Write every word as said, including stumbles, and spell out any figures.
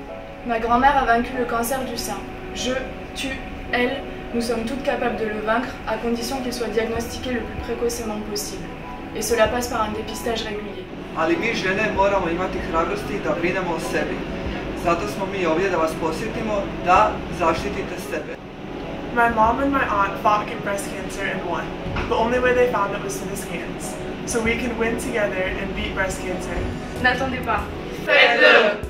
Ma grand-mère a vaincu le cancer du sein. Je, tu, elle, nous sommes toutes capables de le vaincre à condition qu'il soit diagnostiqué le plus précocement possible. Et cela passe par un dépistage régulier. Ali mi žene moramo imati hrabrosti da brinemo o sebi. Zato smo mi ovdje da vas posjetimo da zaštitite sebe. My mom and my aunt fought breast cancer and won. The only way they found it was through the scans. So we can win together and beat breast cancer. N'attendez pas. Faites-le!